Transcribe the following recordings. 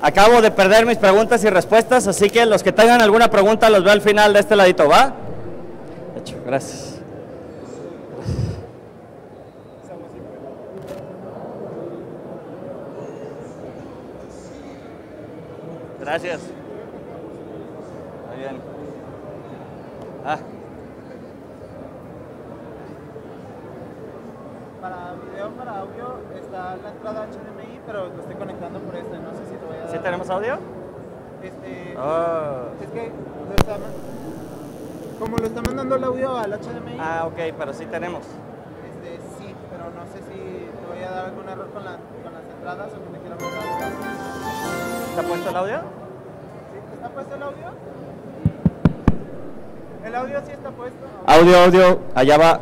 acabo de perder mis preguntas y respuestas, así que los que tengan alguna pregunta los veo al final de este ladito, ¿va? Hecho, gracias. Gracias. Muy bien. Para video, para audio, está la entrada HDMI, pero lo estoy conectando por este, no sé si lo voy a dar. ¿Sí tenemos audio? Es que como lo está mandando el audio al HDMI. Ah, ok, pero sí tenemos. Sí, pero no sé si te voy a dar algún error con las entradas o que me quiera mandar. ¿Está puesto el audio? ¿Sí? ¿Está puesto el audio? ¿El audio sí está puesto? Audio, allá va.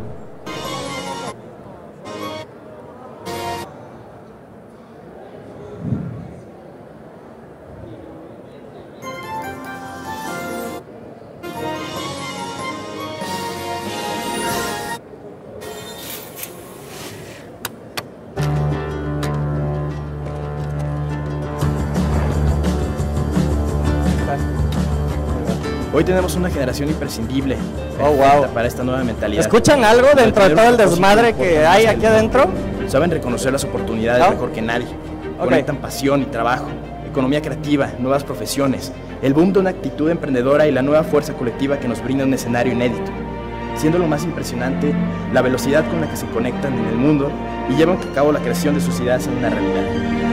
Hoy tenemos una generación imprescindible para esta nueva mentalidad. ¿Escuchan algo dentro de todo el desmadre que hay aquí adentro? Saben reconocer las oportunidades mejor que nadie. Conectan pasión y trabajo, economía creativa, nuevas profesiones, el boom de una actitud emprendedora y la nueva fuerza colectiva que nos brinda un escenario inédito. Siendo lo más impresionante la velocidad con la que se conectan en el mundo y llevan a cabo la creación de sus ideas en una realidad.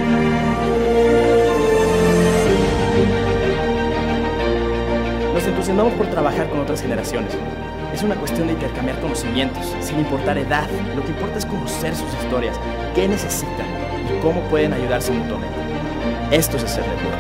Nos entusiasmamos por trabajar con otras generaciones. Es una cuestión de intercambiar conocimientos, sin importar edad. Lo que importa es conocer sus historias, qué necesitan y cómo pueden ayudarse mutuamente. Esto es hacer network.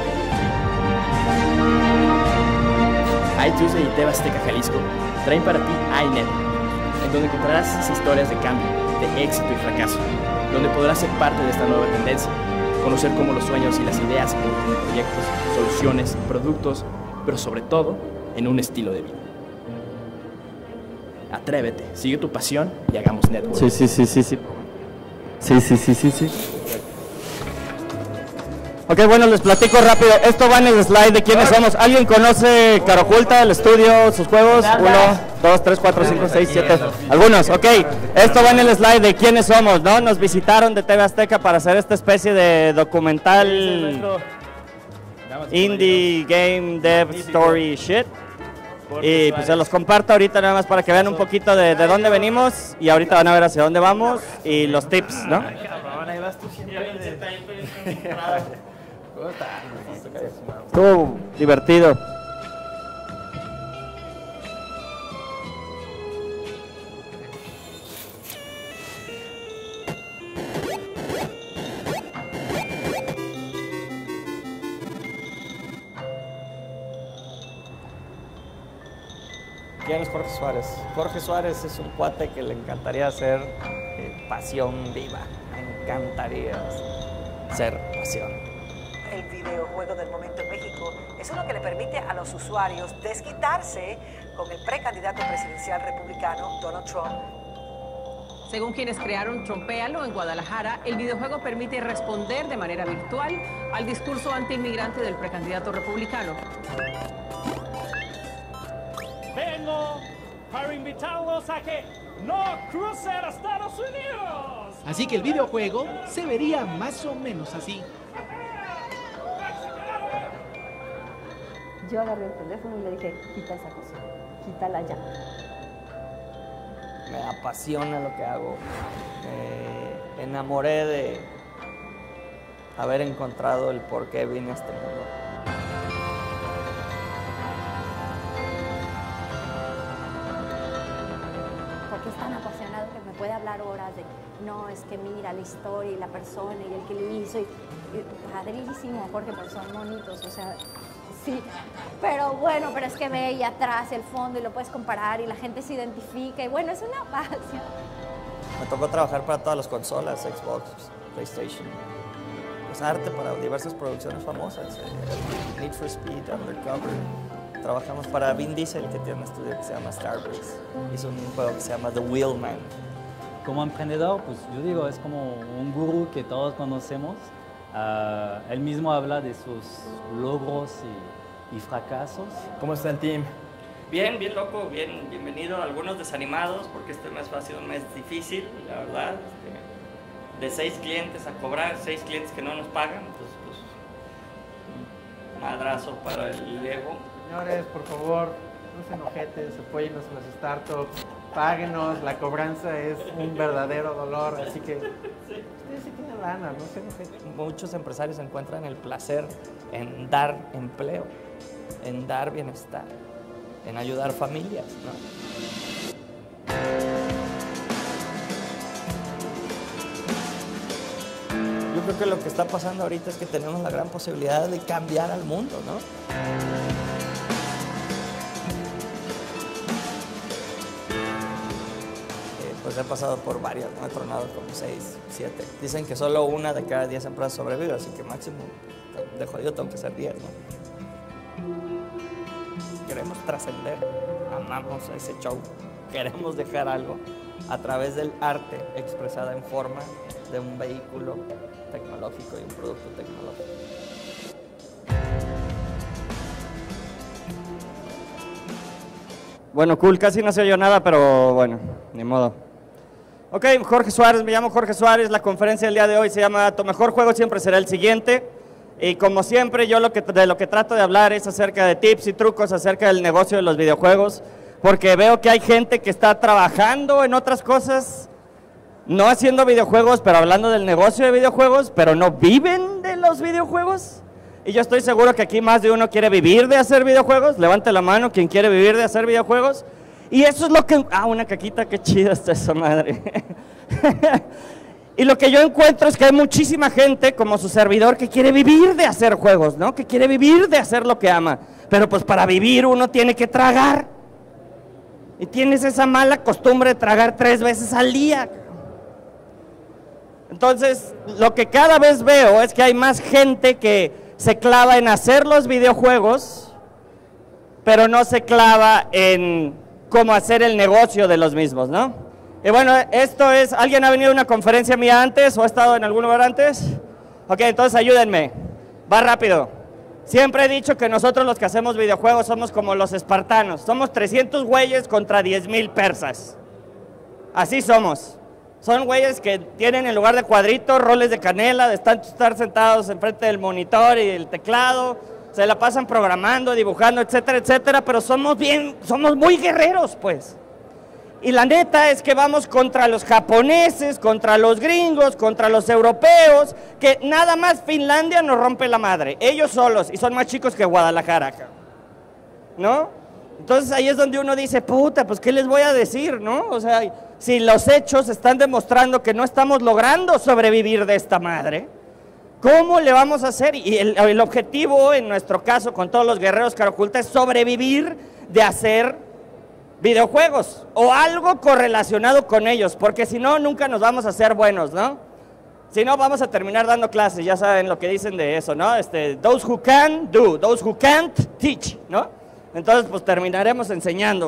iTunes y TV Azteca Jalisco traen para ti iNetwork, en donde encontrarás esas historias de cambio, de éxito y fracaso, donde podrás ser parte de esta nueva tendencia, conocer cómo los sueños y las ideas se convierten en proyectos, soluciones, productos, pero sobre todo en un estilo de vida. Atrévete, sigue tu pasión y hagamos network. Sí. Ok, bueno, les platico rápido. Esto va en el slide de quiénes somos. ¿Alguien conoce Cara Oculta, el estudio, sus juegos? 1, 2, 3, 4, 5, 6, 7. Algunos, ok. Esto va en el slide de quiénes somos, ¿no? Nos visitaron de TV Azteca para hacer esta especie de documental indie game dev story shit. Y pues se los comparto ahorita nada más para que vean un poquito de dónde venimos y ahorita van a ver hacia dónde vamos y los tips, ¿no? Estuvo divertido. ¿Quién es Jorge Suárez? Jorge Suárez es un cuate que le encantaría ser pasión viva. Me encantaría ser pasión. El videojuego del momento en México es uno que le permite a los usuarios desquitarse con el precandidato presidencial republicano Donald Trump. Según quienes crearon Trompéalo en Guadalajara, el videojuego permite responder de manera virtual al discurso antiinmigrante del precandidato republicano. Vengo para invitarlos a que no crucen a Estados Unidos. Así que el videojuego se vería más o menos así. Yo agarré el teléfono y le dije, quita esa cosa, quítala ya. Me apasiona lo que hago. Me enamoré de haber encontrado el por qué vine a este mundo. Porque es tan apasionado que me puede hablar horas de, no, es que mira la historia y la persona y el que lo hizo. Y padrísimo, Jorge, pero son bonitos, o sea, sí. Pero bueno, pero es que ve ahí atrás el fondo y lo puedes comparar y la gente se identifica. Y bueno, es una pasión. Me tocó trabajar para todas las consolas, Xbox, PlayStation. Pues arte para diversas producciones famosas. Need for Speed, Undercover. Trabajamos para Vin Diesel, que tiene un estudio que se llama Starbreeze. Hizo un juego que se llama The Wheelman. Como emprendedor, pues yo digo, es como un gurú que todos conocemos. Él mismo habla de sus logros y fracasos. ¿Cómo está el team? Bien, bien loco, bienvenido. Algunos desanimados porque este mes ha sido un mes difícil, la verdad. De 6 clientes a cobrar, 6 clientes que no nos pagan, entonces pues madrazo para el ego. Señores, por favor, no sean ojetes, apóyennos en las startups, páguenos, la cobranza es un verdadero dolor, así que ustedes sí tienen lana, no sean ojetes. Muchos empresarios encuentran el placer en dar empleo, en dar bienestar, en ayudar familias, ¿no? Yo creo que lo que está pasando ahorita es que tenemos la gran posibilidad de cambiar al mundo, ¿no? Pues he pasado por varias, ¿no? He tronado como 6, 7. Dicen que solo 1 de cada 10 empresas sobrevive, así que máximo de jodido tengo que ser 10, ¿no? Queremos trascender, amamos ese show, queremos dejar algo a través del arte expresada en forma de un vehículo tecnológico y un producto tecnológico. Bueno, cool, casi no se oyó nada, pero bueno, ni modo. Ok, Jorge Suárez, me llamo Jorge Suárez, la conferencia del día de hoy se llama Tu mejor juego siempre será el siguiente. Y como siempre, yo de lo que trato de hablar es acerca de tips y trucos acerca del negocio de los videojuegos, porque veo que hay gente que está trabajando en otras cosas, no haciendo videojuegos, pero hablando del negocio de videojuegos, pero no viven de los videojuegos. Y yo estoy seguro que aquí más de uno quiere vivir de hacer videojuegos. Levante la mano quien quiere vivir de hacer videojuegos. Y eso es lo que... Ah, una caquita, qué chida está esa madre. Y lo que yo encuentro es que hay muchísima gente, como su servidor, que quiere vivir de hacer juegos, ¿no? Que quiere vivir de hacer lo que ama. Pero pues para vivir uno tiene que tragar. Y tienes esa mala costumbre de tragar 3 veces al día. Entonces, lo que cada vez veo es que hay más gente que se clava en hacer los videojuegos, pero no se clava en cómo hacer el negocio de los mismos, ¿no? Y bueno, esto es, ¿alguien ha venido a una conferencia mía antes o ha estado en algún lugar antes? Ok, entonces ayúdenme, va rápido. Siempre he dicho que nosotros los que hacemos videojuegos somos como los espartanos, somos 300 güeyes contra 10,000 persas. Así somos. Son güeyes que tienen en lugar de cuadritos, roles de canela, de estar sentados enfrente del monitor y el teclado, se la pasan programando, dibujando, etcétera, etcétera, pero somos muy guerreros, pues. Y la neta es que vamos contra los japoneses, contra los gringos, contra los europeos, que nada más Finlandia nos rompe la madre, ellos solos, y son más chicos que Guadalajara, ¿no? Entonces ahí es donde uno dice, puta, pues ¿qué les voy a decir, no? O sea, si los hechos están demostrando que no estamos logrando sobrevivir de esta madre, ¿cómo le vamos a hacer? Y el objetivo, en nuestro caso, con todos los guerreros Cara Oculta, es sobrevivir de hacer videojuegos o algo correlacionado con ellos, porque si no, nunca nos vamos a hacer buenos, ¿no? Si no, vamos a terminar dando clases, ya saben lo que dicen de eso, ¿no? Those who can do, those who can't teach, ¿no? Entonces, pues terminaremos enseñando,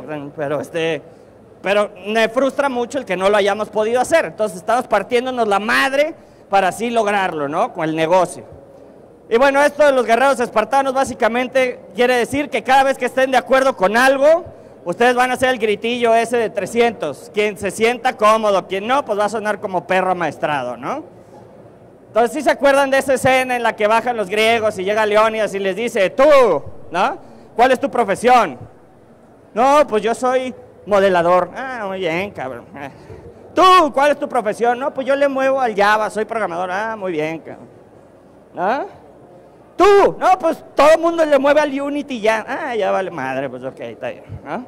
pero me frustra mucho el que no lo hayamos podido hacer. Entonces, estamos partiéndonos la madre para así lograrlo, ¿no? Con el negocio. Y bueno, esto de los guerreros espartanos básicamente quiere decir que cada vez que estén de acuerdo con algo, ustedes van a hacer el gritillo ese de 300. Quien se sienta cómodo, quien no, pues va a sonar como perro amaestrado, ¿no? Entonces, ¿sí se acuerdan de esa escena en la que bajan los griegos y llega Leónidas y les dice, tú, ¿no? ¿Cuál es tu profesión? No, pues yo soy modelador. Ah, muy bien, cabrón. ¿Tú, cuál es tu profesión? No, pues yo le muevo al Java, soy programador. Ah, muy bien, cabrón. ¿Ah? ¿Tú? No, pues todo el mundo le mueve al Unity ya. Ah, ya vale madre, pues ok, está bien. ¿Ah?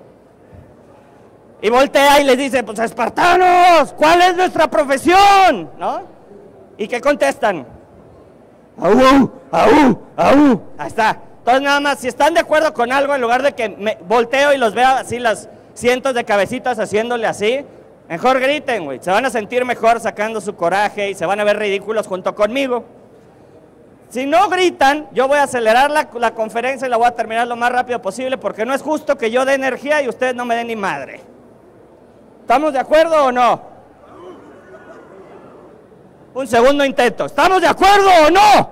Y voltea y les dice, pues espartanos, ¿cuál es nuestra profesión? ¿No? ¿Y qué contestan? ¡Aú! ¡Aú! ¡Aú! Ahí está. Entonces nada más, si están de acuerdo con algo, en lugar de que me volteo y los vea así las cientos de cabecitas haciéndole así, mejor griten, güey. Se van a sentir mejor sacando su coraje y se van a ver ridículos junto conmigo. Si no gritan, yo voy a acelerar la conferencia y la voy a terminar lo más rápido posible porque no es justo que yo dé energía y ustedes no me den ni madre. ¿Estamos de acuerdo o no? Un segundo intento. ¿Estamos de acuerdo o no?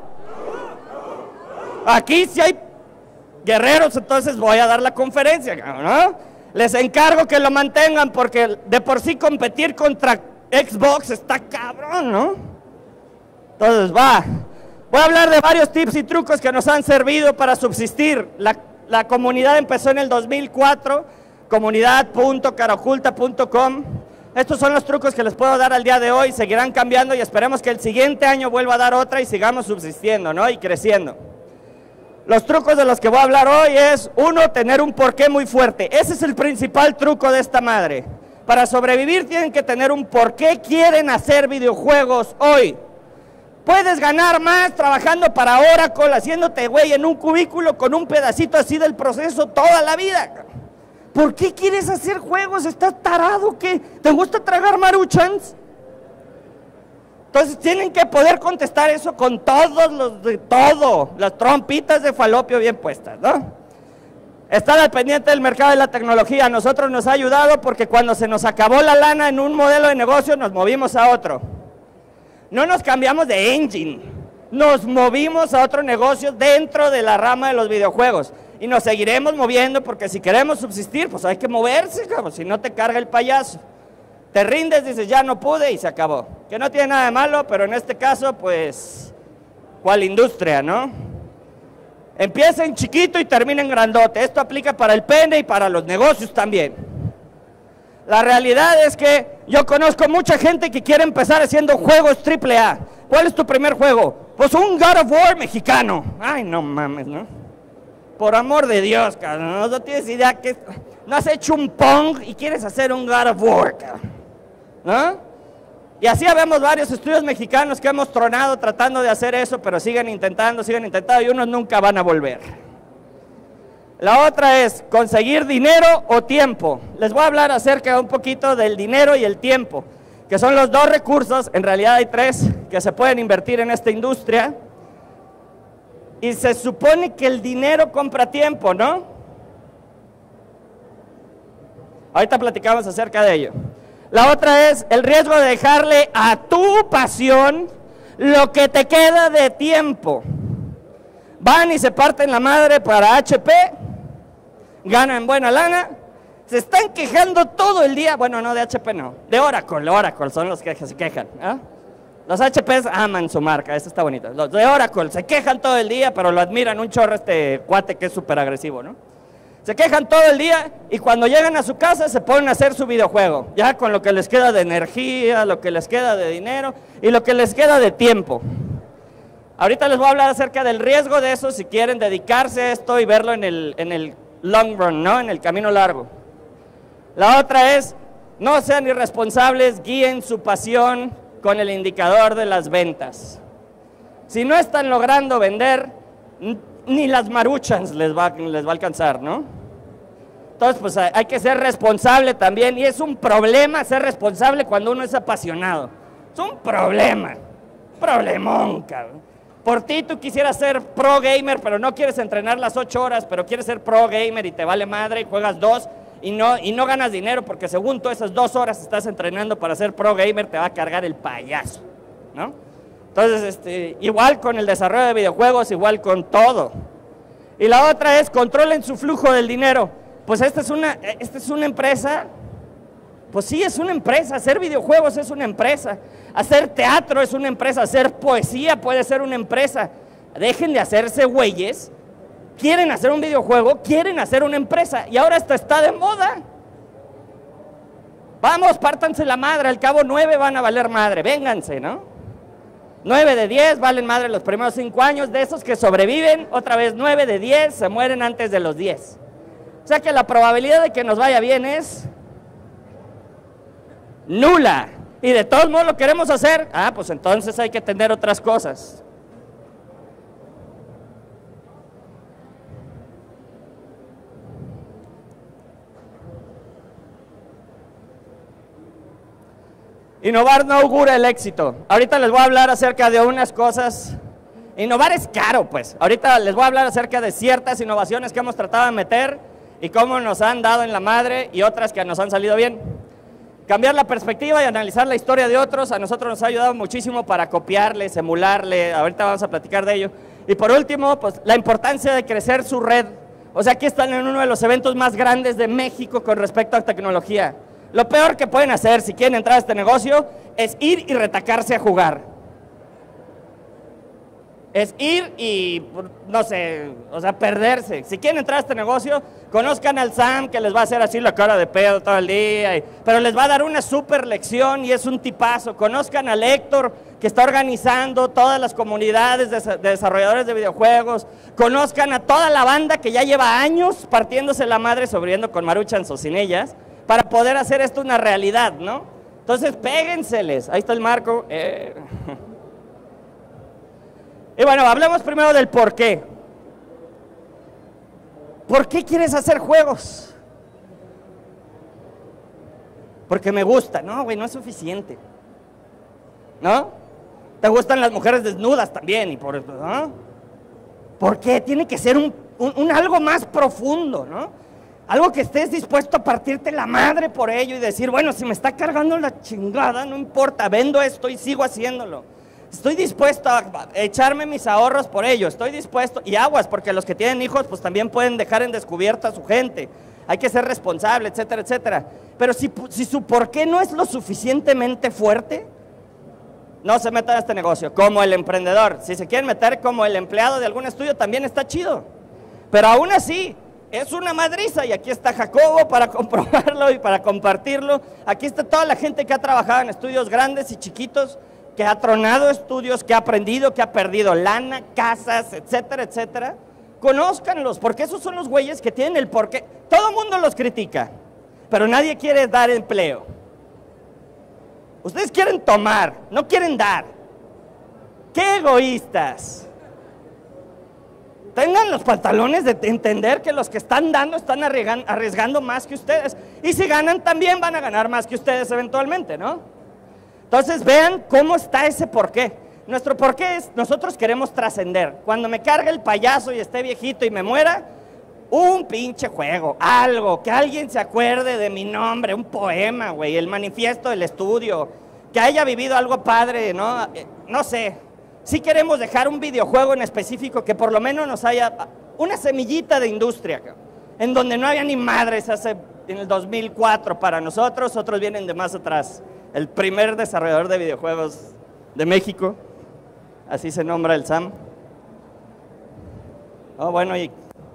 Aquí sí hay guerreros, entonces voy a dar la conferencia, ¿no? Les encargo que lo mantengan porque de por sí competir contra Xbox está cabrón, ¿no? Entonces voy a hablar de varios tips y trucos que nos han servido para subsistir. La comunidad empezó en el 2004, comunidad.caroculta.com. Estos son los trucos que les puedo dar al día de hoy, seguirán cambiando y esperemos que el siguiente año vuelva a dar otra y sigamos subsistiendo, ¿no? Y creciendo. Los trucos de los que voy a hablar hoy es, uno, tener un porqué muy fuerte. Ese es el principal truco de esta madre. Para sobrevivir tienen que tener un porqué quieren hacer videojuegos hoy. Puedes ganar más trabajando para Oracle, haciéndote güey en un cubículo con un pedacito así del proceso toda la vida. ¿Por qué quieres hacer juegos? ¿Estás tarado? ¿Qué? ¿Te gusta tragar maruchans? Entonces tienen que poder contestar eso con todos los de todo, las trompitas de falopio bien puestas, ¿no? Estar al pendiente del mercado de la tecnología a nosotros nos ha ayudado porque cuando se nos acabó la lana en un modelo de negocio nos movimos a otro. No nos cambiamos de engine, nos movimos a otro negocio dentro de la rama de los videojuegos. Y nos seguiremos moviendo porque si queremos subsistir, pues hay que moverse, cabrón, si no te carga el payaso. Te rindes, dices, ya no pude y se acabó. Que no tiene nada de malo, pero en este caso, pues, ¿cuál industria, no? Empieza en chiquito y termina en grandote. Esto aplica para el pene y para los negocios también. La realidad es que yo conozco mucha gente que quiere empezar haciendo juegos AAA. ¿Cuál es tu primer juego? Pues un God of War mexicano. Ay, no mames, ¿no? Por amor de Dios, cabrón, no tienes idea que no has hecho un Pong y quieres hacer un God of War, cabrón, ¿no? Y así habemos varios estudios mexicanos que hemos tronado tratando de hacer eso, pero siguen intentando y unos nunca van a volver. La otra es conseguir dinero o tiempo. Les voy a hablar acerca un poquito del dinero y el tiempo, que son los dos recursos, en realidad hay tres, que se pueden invertir en esta industria. Y se supone que el dinero compra tiempo, ¿no? Ahorita platicamos acerca de ello. La otra es el riesgo de dejarle a tu pasión lo que te queda de tiempo. Van y se parten la madre para HP, ganan buena lana, se están quejando todo el día, bueno, no de HP no, de Oracle son los que se quejan, ¿eh? Los HPs aman su marca, eso está bonito. Los de Oracle se quejan todo el día, pero lo admiran un chorro este cuate que es súper agresivo, ¿no? Se quejan todo el día y cuando llegan a su casa se ponen a hacer su videojuego, ya con lo que les queda de energía, lo que les queda de dinero y lo que les queda de tiempo. Ahorita les voy a hablar acerca del riesgo de eso si quieren dedicarse a esto y verlo en el long run, ¿no? En el camino largo. La otra es, no sean irresponsables, guíen su pasión con el indicador de las ventas. Si no están logrando vender, ni las maruchans les va a alcanzar, ¿no? Entonces, pues hay que ser responsable también, y es un problema ser responsable cuando uno es apasionado. Es un problemón, cabrón. Por ti tú quisieras ser pro gamer, pero no quieres entrenar las 8 horas, pero quieres ser pro gamer y te vale madre y juegas 2 y no ganas dinero porque según tú esas 2 horas estás entrenando para ser pro gamer, te va a cargar el payaso, ¿no? Entonces, igual con el desarrollo de videojuegos, igual con todo. Y la otra es, controlen su flujo del dinero. Pues esta es una empresa, pues sí, es una empresa. Hacer videojuegos es una empresa. Hacer teatro es una empresa. Hacer poesía puede ser una empresa. Dejen de hacerse güeyes. Quieren hacer un videojuego, quieren hacer una empresa. Y ahora esto está de moda. Vamos, pártanse la madre. Al cabo 9 van a valer madre. Vénganse, ¿no? 9 de 10 valen madre los primeros 5 años. De esos que sobreviven, otra vez 9 de 10 se mueren antes de los 10. O sea que la probabilidad de que nos vaya bien es nula. Y de todos modos lo queremos hacer. Ah, pues entonces hay que tener otras cosas. Innovar no augura el éxito. Ahorita les voy a hablar acerca de unas cosas. Innovar es caro, pues. Ahorita les voy a hablar acerca de ciertas innovaciones que hemos tratado de meter y cómo nos han dado en la madre y otras que nos han salido bien. Cambiar la perspectiva y analizar la historia de otros, a nosotros nos ha ayudado muchísimo para copiarles, emularle, ahorita vamos a platicar de ello. Y por último, pues la importancia de crecer su red. O sea, aquí están en uno de los eventos más grandes de México con respecto a tecnología. Lo peor que pueden hacer si quieren entrar a este negocio es ir y retacarse a jugar. Es ir y, no sé, o sea, perderse. Si quieren entrar a este negocio, conozcan al Sam, que les va a hacer así la cara de pedo todo el día, pero les va a dar una súper lección y es un tipazo. Conozcan al Héctor, que está organizando todas las comunidades de desarrolladores de videojuegos. Conozcan a toda la banda que ya lleva años partiéndose la madre, sobreviviendo con maruchans o sin ellas, para poder hacer esto una realidad, ¿no? Entonces, péguenseles. Ahí está el marco. Y bueno, hablemos primero del por qué. ¿Por qué quieres hacer juegos? Porque me gusta. No, güey, no es suficiente. ¿No? Te gustan las mujeres desnudas también. Y ¿no? ¿Por qué? Tiene que ser un algo más profundo, ¿no? Algo que estés dispuesto a partirte la madre por ello y decir, bueno, si me está cargando la chingada, no importa, vendo esto y sigo haciéndolo. Estoy dispuesto a echarme mis ahorros por ello, estoy dispuesto, y aguas, porque los que tienen hijos pues también pueden dejar en descubierto a su gente, hay que ser responsable, etcétera, etcétera. Pero si su por qué no es lo suficientemente fuerte, no se metan a este negocio, como el emprendedor. Si se quieren meter como el empleado de algún estudio también está chido, pero aún así es una madriza, y aquí está Jacobo para comprobarlo y para compartirlo. Aquí está toda la gente que ha trabajado en estudios grandes y chiquitos, que ha tronado estudios, que ha aprendido, que ha perdido lana, casas, etcétera, etcétera. Conózcanlos, porque esos son los güeyes que tienen el porqué. Todo el mundo los critica, pero nadie quiere dar empleo. Ustedes quieren tomar, no quieren dar. ¡Qué egoístas! Tengan los pantalones de entender que los que están dando están arriesgando más que ustedes. Y si ganan, también van a ganar más que ustedes eventualmente, ¿no? Entonces vean cómo está ese porqué. Nuestro porqué es, nosotros queremos trascender. Cuando me cargue el payaso y esté viejito y me muera, un pinche juego, algo, que alguien se acuerde de mi nombre, un poema, güey, el manifiesto del estudio, que haya vivido algo padre, ¿no? No sé, sí queremos dejar un videojuego en específico que por lo menos nos haya, una semillita de industria, en donde no había ni madres en el 2004 para nosotros, otros vienen de más atrás. El primer desarrollador de videojuegos de México, así se nombra el Sam. Oh, bueno, y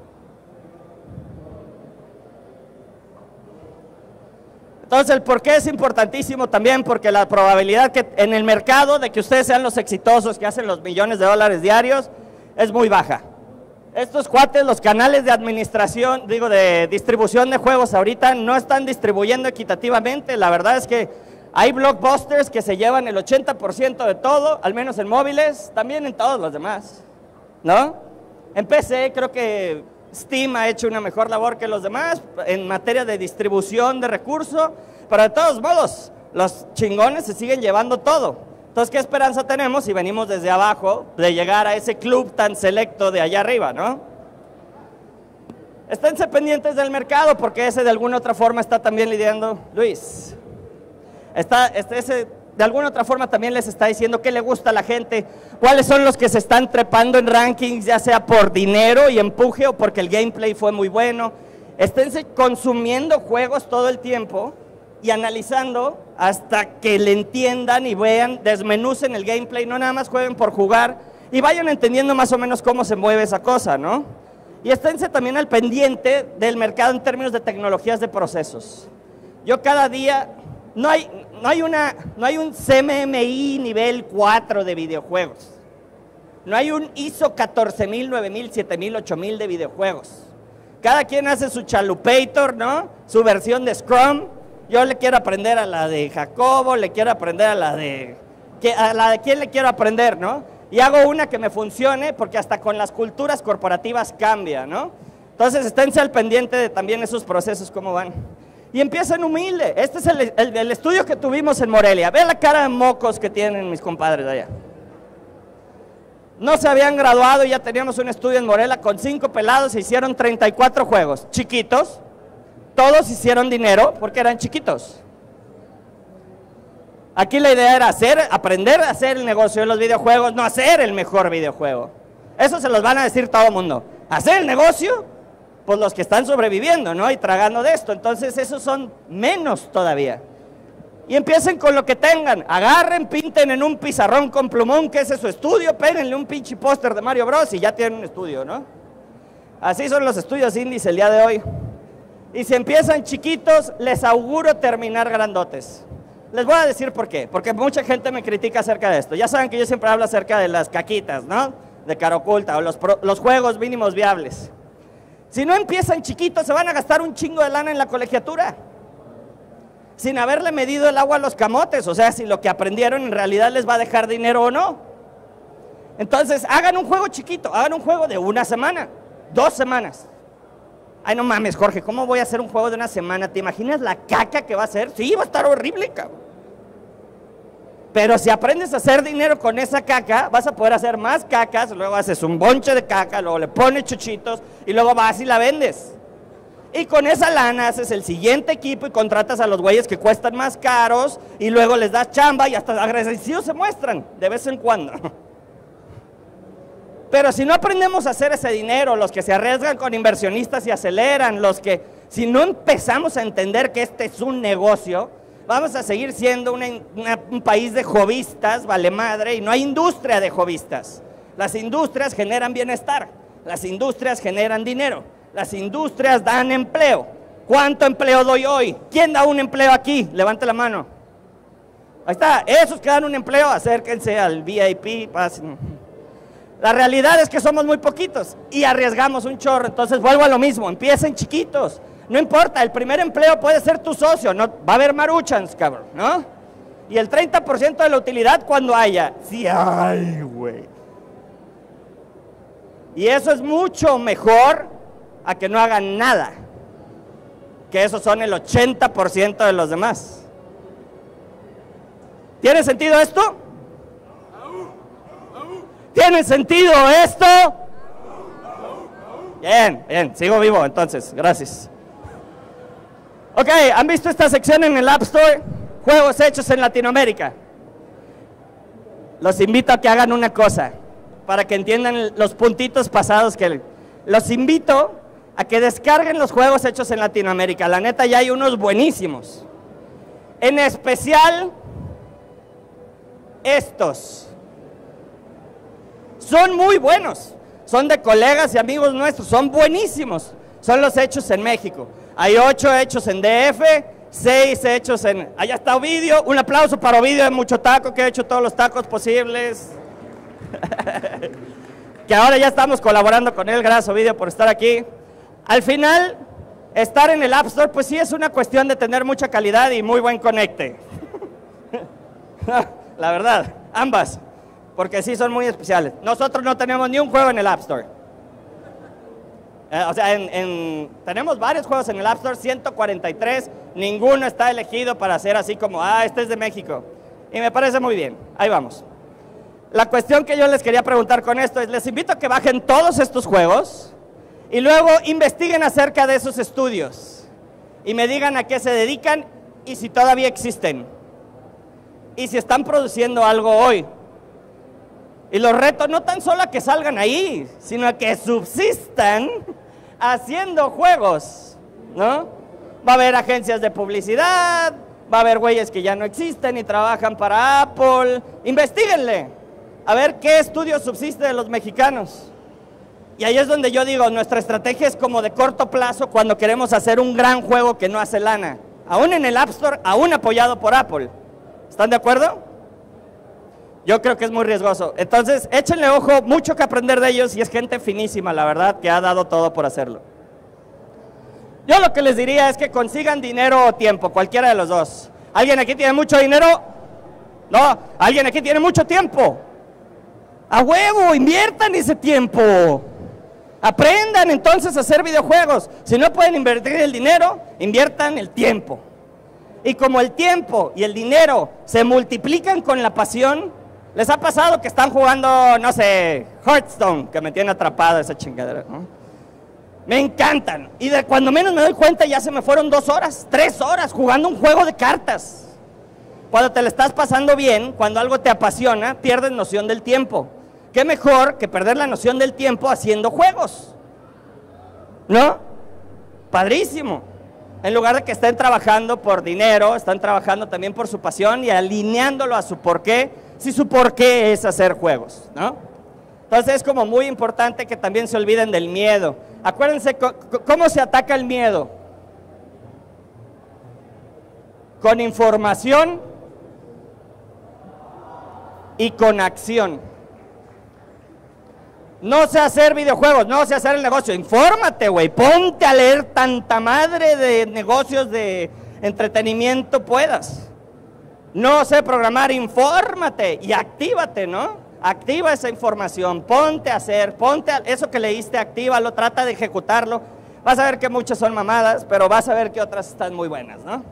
entonces el por qué es importantísimo también, porque la probabilidad que en el mercado de que ustedes sean los exitosos que hacen los millones de dólares diarios es muy baja. Estos cuates, los canales de administración, digo, de distribución de juegos ahorita no están distribuyendo equitativamente. La verdad es que hay blockbusters que se llevan el 80% de todo, al menos en móviles, también en todos los demás, ¿no? En PC creo que Steam ha hecho una mejor labor que los demás en materia de distribución de recursos, pero de todos modos, los chingones se siguen llevando todo. Entonces, ¿qué esperanza tenemos si venimos desde abajo de llegar a ese club tan selecto de allá arriba, ¿no? Esténse pendientes del mercado, porque ese de alguna otra forma está también lidiando, Luis. Ese de alguna otra forma también les está diciendo qué le gusta a la gente, cuáles son los que se están trepando en rankings, ya sea por dinero y empuje o porque el gameplay fue muy bueno. Esténse consumiendo juegos todo el tiempo y analizando hasta que le entiendan y vean, desmenucen el gameplay, no nada más jueguen por jugar y vayan entendiendo más o menos cómo se mueve esa cosa, ¿no? Y esténse también al pendiente del mercado en términos de tecnologías de procesos. Yo cada día... No hay un CMMI nivel 4 de videojuegos. No hay un ISO 14000, 9000, 7000, 8000 de videojuegos. Cada quien hace su chalupator, ¿no? Su versión de Scrum. Yo le quiero aprender a la de Jacobo, le quiero aprender a la de quién le quiero aprender, ¿no? Y hago una que me funcione, porque hasta con las culturas corporativas cambia, ¿no? Entonces esténse al pendiente de también esos procesos, cómo van. Y empiezan humilde. Este es el estudio que tuvimos en Morelia. Ve la cara de mocos que tienen mis compadres de allá. No se habían graduado y ya teníamos un estudio en Morelia con 5 pelados, se hicieron 34 juegos, chiquitos. Todos hicieron dinero porque eran chiquitos. Aquí la idea era aprender a hacer el negocio de los videojuegos, no hacer el mejor videojuego. Eso se los van a decir todo el mundo. Hacer el negocio, pues los que están sobreviviendo, ¿no? Y tragando de esto. Entonces esos son menos todavía. Y empiecen con lo que tengan. Agarren, pinten en un pizarrón con plumón, que ese es su estudio, péguenle un pinche póster de Mario Bros. Y ya tienen un estudio, ¿no? Así son los estudios indies el día de hoy. Y si empiezan chiquitos, les auguro terminar grandotes. Les voy a decir por qué, porque mucha gente me critica acerca de esto. Ya saben que yo siempre hablo acerca de las caquitas, ¿no? De cara oculta, o los juegos mínimos viables. Si no empiezan chiquitos, se van a gastar un chingo de lana en la colegiatura, sin haberle medido el agua a los camotes, o sea, si lo que aprendieron en realidad les va a dejar dinero o no. Entonces, hagan un juego chiquito, hagan un juego de 1 semana, 2 semanas. Ay, no mames, Jorge, ¿cómo voy a hacer un juego de 1 semana? ¿Te imaginas la caca que va a ser? Sí, va a estar horrible, cabrón. Pero si aprendes a hacer dinero con esa caca, vas a poder hacer más cacas, luego haces un bonche de caca, luego le pones chuchitos y luego vas y la vendes. Y con esa lana haces el siguiente equipo y contratas a los güeyes que cuestan más caros y luego les das chamba y hasta agradecidos se muestran de vez en cuando. Pero si no aprendemos a hacer ese dinero, los que se arriesgan con inversionistas y aceleran, si no empezamos a entender que este es un negocio, vamos a seguir siendo un país de hobbyistas, vale madre, y no hay industria de hobbyistas. Las industrias generan bienestar, las industrias generan dinero, las industrias dan empleo. ¿Cuánto empleo doy hoy? ¿Quién da un empleo aquí? Levante la mano. Ahí está, esos que dan un empleo, acérquense al VIP, pasen. La realidad es que somos muy poquitos y arriesgamos un chorro, entonces vuelvo a lo mismo, empiecen chiquitos. No importa, el primer empleo puede ser tu socio, no, va a haber maruchans, cabrón, ¿no? Y el 30% de la utilidad cuando haya. Sí, ay, güey. Y eso es mucho mejor a que no hagan nada, que esos son el 80% de los demás. ¿Tiene sentido esto? ¿Tiene sentido esto? Bien, bien, sigo vivo entonces, gracias. Ok, ¿han visto esta sección en el App Store? Juegos hechos en Latinoamérica. Los invito a que hagan una cosa, para que entiendan los puntitos pasados los invito a que descarguen los juegos hechos en Latinoamérica. La neta ya hay unos buenísimos. En especial, estos. Son muy buenos, son de colegas y amigos nuestros, son buenísimos. Son los hechos en México. Hay 8 hechos en DF, 6 hechos en... Allá está Ovidio, un aplauso para Ovidio de Mucho Taco, que ha hecho todos los tacos posibles. Que ahora ya estamos colaborando con él, gracias Ovidio por estar aquí. Al final, estar en el App Store, pues sí es una cuestión de tener mucha calidad y muy buen conecte. La verdad, ambas. Porque sí son muy especiales. Nosotros no tenemos ni un juego en el App Store. O sea, tenemos varios juegos en el App Store, 143, ninguno está elegido para ser así como, este es de México. Y me parece muy bien, ahí vamos. La cuestión que yo les quería preguntar con esto es, les invito a que bajen todos estos juegos y luego investiguen acerca de esos estudios y me digan a qué se dedican y si todavía existen. Y si están produciendo algo hoy. Y los retos no tan solo a que salgan ahí, sino a que subsistan haciendo juegos, ¿no? Va a haber agencias de publicidad, va a haber güeyes que ya no existen y trabajan para Apple. Investíguenle, a ver qué estudio subsiste de los mexicanos. Y ahí es donde yo digo, nuestra estrategia es como de corto plazo cuando queremos hacer un gran juego que no hace lana. Aún en el App Store, aún apoyado por Apple. ¿Están de acuerdo? Yo creo que es muy riesgoso. Entonces, échenle ojo, mucho que aprender de ellos y es gente finísima, la verdad, que ha dado todo por hacerlo. Yo lo que les diría es que consigan dinero o tiempo, cualquiera de los dos. ¿Alguien aquí tiene mucho dinero? No, ¿alguien aquí tiene mucho tiempo? ¡A huevo! ¡Inviertan ese tiempo! Aprendan entonces a hacer videojuegos. Si no pueden invertir el dinero, inviertan el tiempo. Y como el tiempo y el dinero se multiplican con la pasión, ¿les ha pasado que están jugando, no sé, Hearthstone, que me tiene atrapado esa chingadera, ¿no? Me encantan. Y de cuando menos me doy cuenta ya se me fueron 2 horas, 3 horas jugando un juego de cartas. Cuando te la estás pasando bien, cuando algo te apasiona, pierdes noción del tiempo. ¿Qué mejor que perder la noción del tiempo haciendo juegos? ¿No? Padrísimo. En lugar de que estén trabajando por dinero, están trabajando también por su pasión y alineándolo a su porqué, si su porqué es hacer juegos, ¿no? Entonces es como muy importante que también se olviden del miedo. Acuérdense, ¿cómo se ataca el miedo? Con información y con acción. No sé hacer videojuegos, no sé hacer el negocio. Infórmate, güey. Ponte a leer tanta madre de negocios de entretenimiento puedas. No sé programar, infórmate y actívate, ¿no? Activa esa información, ponte a hacer, eso que leíste, actívalo, trata de ejecutarlo. Vas a ver que muchas son mamadas, pero vas a ver que otras están muy buenas, ¿no?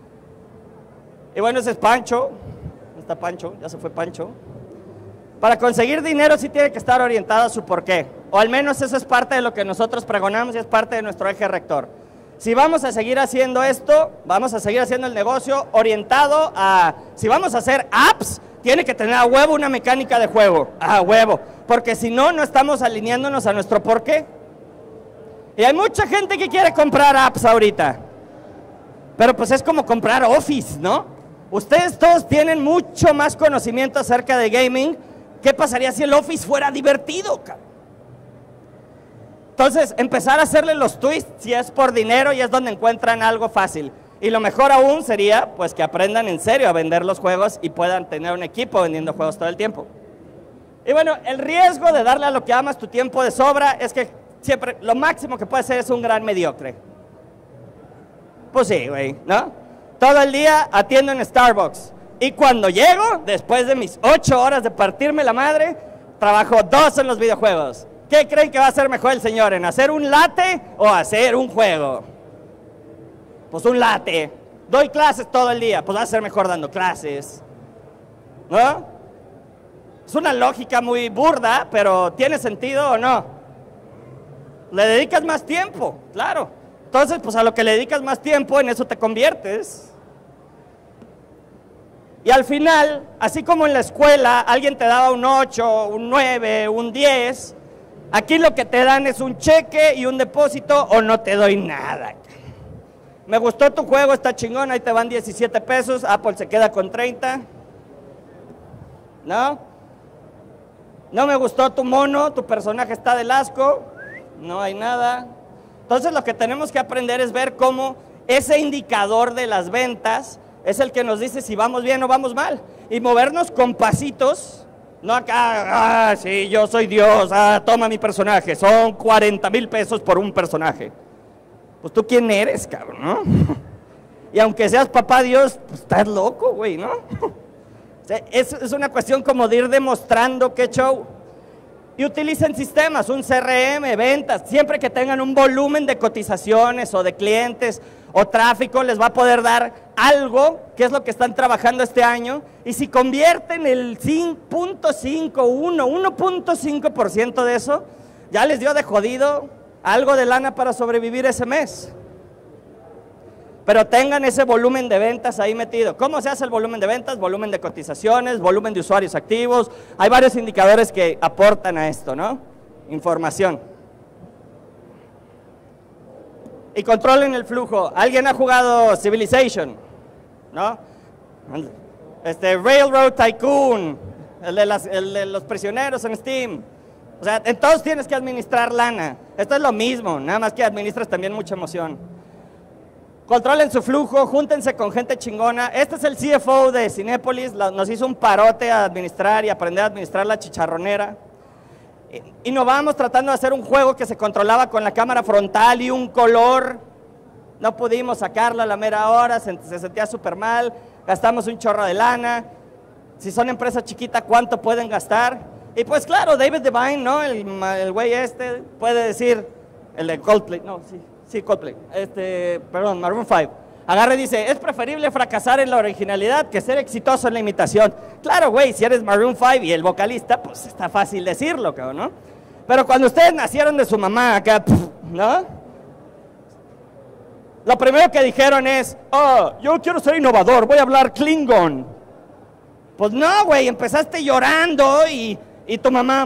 Y bueno, ese es Pancho. ¿Dónde está Pancho? Ya se fue Pancho. Para conseguir dinero sí tiene que estar orientado a su porqué, o al menos eso es parte de lo que nosotros pregonamos y es parte de nuestro eje rector. Si vamos a seguir haciendo esto, vamos a seguir haciendo el negocio orientado a, si vamos a hacer apps, tiene que tener a huevo una mecánica de juego, a huevo, porque si no, no estamos alineándonos a nuestro porqué. Y hay mucha gente que quiere comprar apps ahorita, pero pues es como comprar Office, ¿no? Ustedes todos tienen mucho más conocimiento acerca de gaming. ¿Qué pasaría si el Office fuera divertido, cabrón? Entonces, empezar a hacerle los twists, si es por dinero, y es donde encuentran algo fácil. Y lo mejor aún sería, pues, que aprendan en serio a vender los juegos y puedan tener un equipo vendiendo juegos todo el tiempo. Y bueno, el riesgo de darle a lo que amas tu tiempo de sobra es que siempre, lo máximo que puedes ser es un gran mediocre. Pues sí, güey, ¿no? Todo el día atiendo en Starbucks. Y cuando llego, después de mis 8 horas de partirme la madre, trabajo 2 en los videojuegos. ¿Qué creen que va a ser mejor el señor? ¿En hacer un latte o hacer un juego? Pues un latte. Doy clases todo el día, pues va a ser mejor dando clases, ¿no? Es una lógica muy burda, pero ¿tiene sentido o no? Le dedicas más tiempo, claro. Entonces, pues a lo que le dedicas más tiempo, en eso te conviertes. Y al final, así como en la escuela, alguien te daba un 8, un 9, un 10, aquí lo que te dan es un cheque y un depósito o no te doy nada. Me gustó tu juego, está chingón, ahí te van 17 pesos, Apple se queda con 30. ¿No? No me gustó tu mono, tu personaje está del asco, no hay nada. Entonces lo que tenemos que aprender es ver cómo ese indicador de las ventas es el que nos dice si vamos bien o vamos mal. Y movernos con pasitos, no acá, sí, yo soy Dios, toma mi personaje, son 40,000 pesos por un personaje. Pues tú quién eres, cabrón, ¿no? Y aunque seas papá Dios, pues estás loco, güey, ¿no? O sea, es una cuestión como de ir demostrando qué show. Y utilicen sistemas, un CRM, ventas, siempre que tengan un volumen de cotizaciones o de clientes o tráfico, les va a poder dar algo, que es lo que están trabajando este año, y si convierten el 1.5% de eso, ya les dio de jodido algo de lana para sobrevivir ese mes. Pero tengan ese volumen de ventas ahí metido. ¿Cómo se hace el volumen de ventas? Volumen de cotizaciones, volumen de usuarios activos. Hay varios indicadores que aportan a esto, ¿no? Información. Y controlen el flujo. ¿Alguien ha jugado Civilization? ¿No? Railroad Tycoon, el de los prisioneros en Steam. O sea, en todos tienes que administrar lana. Esto es lo mismo, nada más que administras también mucha emoción. Controlen su flujo, júntense con gente chingona. Este es el CFO de Cinépolis, nos hizo un parote a administrar y aprender a administrar la chicharronera. Innovamos tratando de hacer un juego que se controlaba con la cámara frontal y un color. No pudimos sacarlo a la mera hora, se sentía súper mal, gastamos un chorro de lana. Si son empresa chiquita, ¿cuánto pueden gastar? Y pues claro, David Devine, ¿no? El güey este puede decir, el de Coldplay, no, sí, Coldplay, perdón, Maroon 5. Agarra y dice, es preferible fracasar en la originalidad que ser exitoso en la imitación. Claro, güey, si eres Maroon 5 y el vocalista, pues está fácil decirlo, cabrón, ¿no? Pero cuando ustedes nacieron de su mamá acá, ¿no? lo primero que dijeron es, oh, yo quiero ser innovador, voy a hablar Klingon. Pues no, güey, empezaste llorando y tu mamá,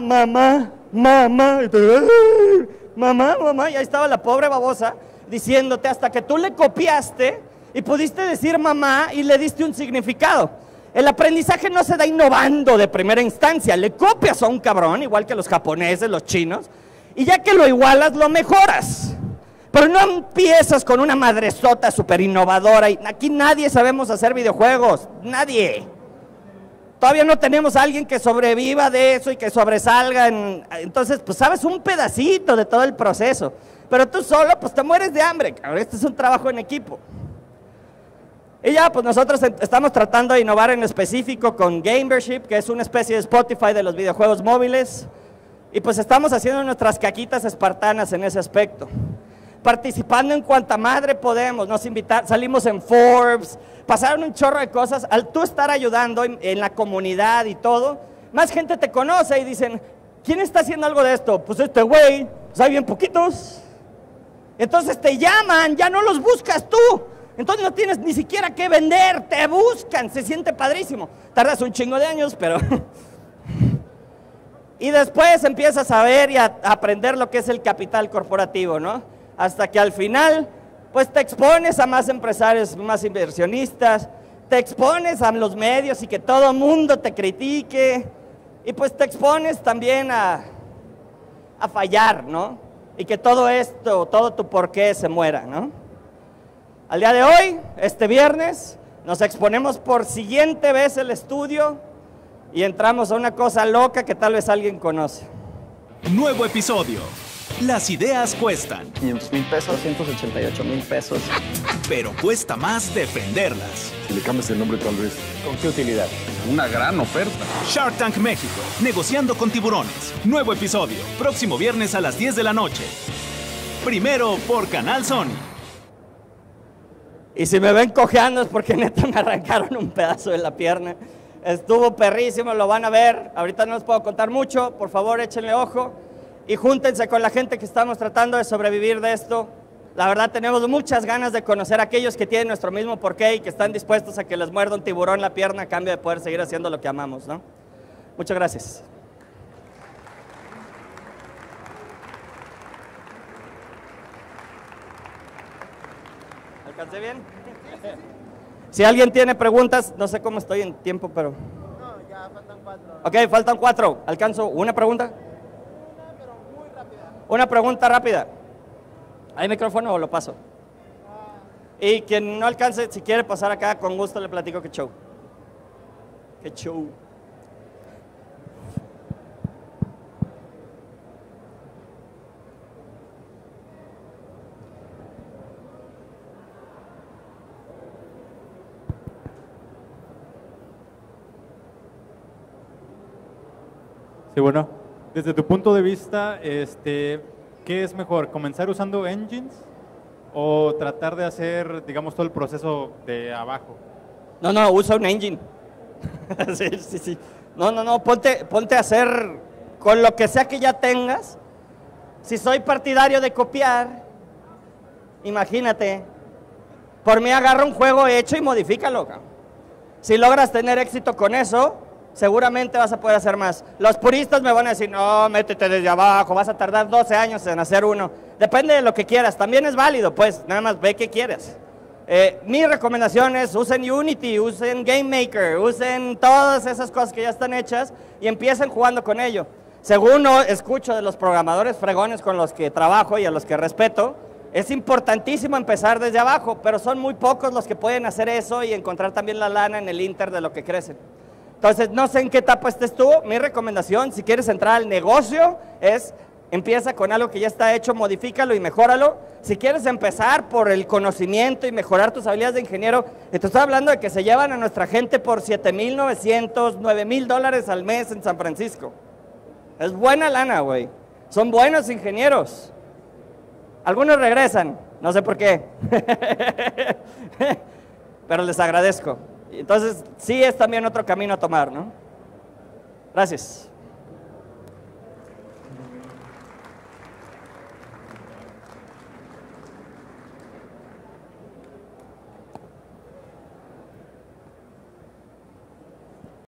y ahí estaba la pobre babosa diciéndote hasta que tú le copiaste y pudiste decir mamá y le diste un significado. El aprendizaje no se da innovando de primera instancia, le copias a un cabrón, igual que los japoneses, los chinos, y ya que lo igualas, lo mejoras. Pero no empiezas con una madresota súper innovadora. Aquí nadie sabemos hacer videojuegos, nadie. Todavía no tenemos a alguien que sobreviva de eso y que sobresalga. Entonces, pues sabes un pedacito de todo el proceso. Pero tú solo, pues te mueres de hambre. Este es un trabajo en equipo. Y ya, pues nosotros estamos tratando de innovar en específico con Gamership, que es una especie de Spotify de los videojuegos móviles. Y pues estamos haciendo nuestras caquitas espartanas en ese aspecto. Participando en cuanta madre podemos, salimos en Forbes, pasaron un chorro de cosas. Al tú estar ayudando en la comunidad y todo, más gente te conoce y dicen, ¿quién está haciendo algo de esto? Pues este güey, pues hay bien poquitos. Entonces te llaman, ya no los buscas tú. Entonces no tienes ni siquiera que vender, te buscan, se siente padrísimo. Tardas un chingo de años, pero... Y después empiezas a ver y a aprender lo que es el capital corporativo, ¿no? Hasta que al final, pues te expones a más empresarios, más inversionistas, te expones a los medios y que todo el mundo te critique, y pues te expones también a fallar, ¿no? Y que todo esto, todo tu porqué se muera, ¿no? Al día de hoy, este viernes, nos exponemos por siguiente vez el estudio y entramos a una cosa loca que tal vez alguien conoce. Nuevo episodio. Las ideas cuestan. 500,000 pesos, 288,000 pesos. Pero cuesta más defenderlas. Si le cambias el nombre tal vez. ¿Con qué utilidad? Una gran oferta. Shark Tank México. Negociando con tiburones. Nuevo episodio. Próximo viernes a las 10 de la noche. Primero por Canal Sony. Y si me ven cojeando es porque neta me arrancaron un pedazo de la pierna. Estuvo perrísimo, lo van a ver. Ahorita no les puedo contar mucho. Por favor, échenle ojo. Y júntense con la gente que estamos tratando de sobrevivir de esto. La verdad tenemos muchas ganas de conocer a aquellos que tienen nuestro mismo porqué y que están dispuestos a que les muerda un tiburón la pierna a cambio de poder seguir haciendo lo que amamos, ¿no? Muchas gracias. ¿Alcancé bien? Si alguien tiene preguntas, no sé cómo estoy en tiempo, pero... No, ya faltan 4. Ok, faltan 4. ¿Alcanzo una pregunta? Una pregunta rápida. ¿Hay micrófono o lo paso? Y quien no alcance, si quiere pasar acá, con gusto le platico qué show. Qué show. Sí, bueno, desde tu punto de vista, ¿qué es mejor? ¿Comenzar usando engines o tratar de hacer, digamos, todo el proceso de abajo? No, usa un engine. Sí. No, ponte a hacer con lo que sea que ya tengas. Si soy partidario de copiar, imagínate, por mí agarra un juego hecho y modifícalo. Si logras tener éxito con eso, seguramente vas a poder hacer más. Los puristas me van a decir, no, métete desde abajo, vas a tardar 12 años en hacer uno. Depende de lo que quieras, también es válido, pues, nada más ve qué quieres. Mi recomendación es, usen Unity, usen GameMaker, usen todas esas cosas que ya están hechas y empiecen jugando con ello. Según escucho de los programadores fregones con los que trabajo y a los que respeto, es importantísimo empezar desde abajo, pero son muy pocos los que pueden hacer eso y encontrar también la lana en el inter de lo que crecen. Entonces, no sé en qué etapa estés tú. Mi recomendación, si quieres entrar al negocio, es empieza con algo que ya está hecho, modifícalo y mejóralo. Si quieres empezar por el conocimiento y mejorar tus habilidades de ingeniero, te estoy hablando de que se llevan a nuestra gente por $7,900, $9,000 al mes en San Francisco. Es buena lana, güey. Son buenos ingenieros. Algunos regresan, no sé por qué. Pero les agradezco. Entonces, sí es también otro camino a tomar, ¿no? Gracias.